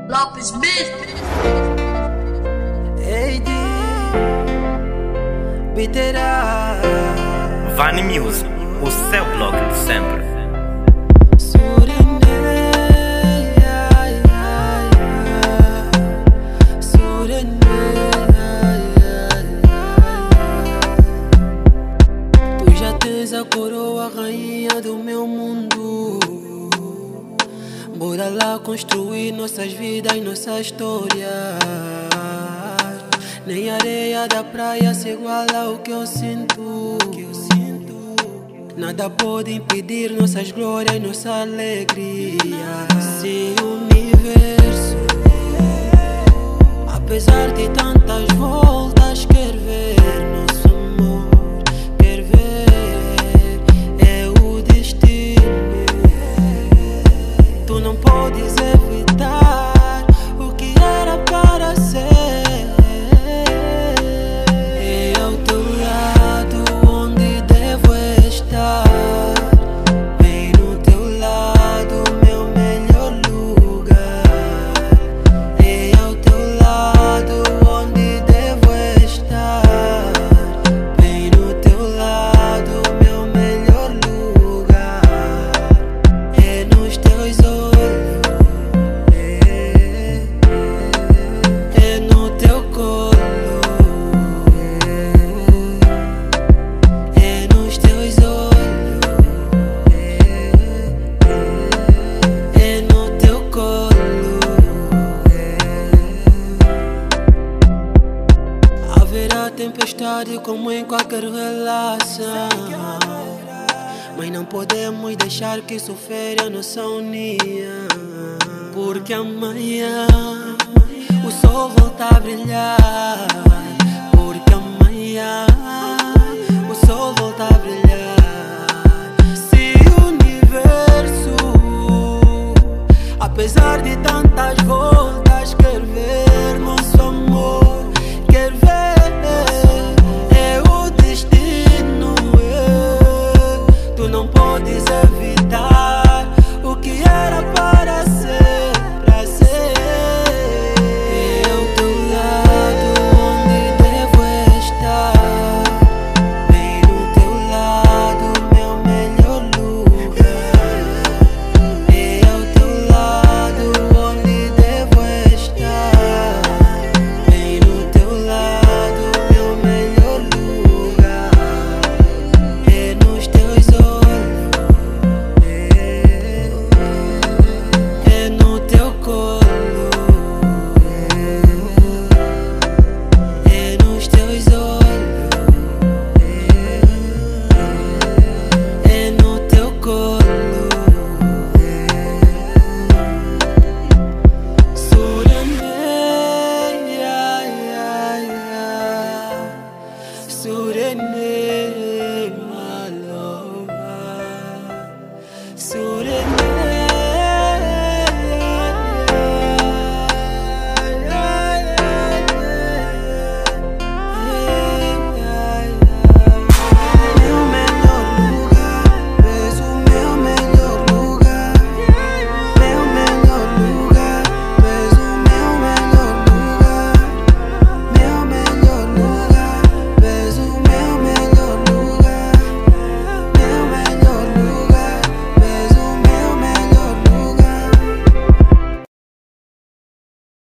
Lopes Beat. AD Bitera Vani Music, o seu blog de sempre. Tu já tens a coroa, rainha do meu mundo. Bora lá construir nossas vidas, nossa história. Nem a areia da praia se iguala ao que eu sinto. Nada pode impedir nossas glórias, nossa alegria. Se o universo, apesar de tantas voltas, quer ver nosso amor, quer ver, é o destino. Tu não podes evitar o que era para ser. É ao teu lado onde devo estar, bem no teu lado, meu melhor lugar. É ao teu lado onde devo estar, bem no teu lado, meu melhor lugar. É nos teus olhos, é no teu colo, é nos teus olhos, é no teu colo. Haverá tempestade como em qualquer relação, mas não podemos deixar que isso fere a nossa união. Porque amanhã o sol volta a brilhar. Porque amanhã o sol volta a brilhar. Se o universo, apesar de tantas voltas, quer ver nosso amor, quer ver, é o destino. Tu não podes evitar o que era para ser, para ser. É ao teu lado onde devo estar, bem no teu lado, meu melhor lugar. É ao teu lado onde devo estar, bem no teu lado, meu melhor lugar. É nos teus olhos, é no teu colo, é nos teus olhos, é no teu colo. Surene,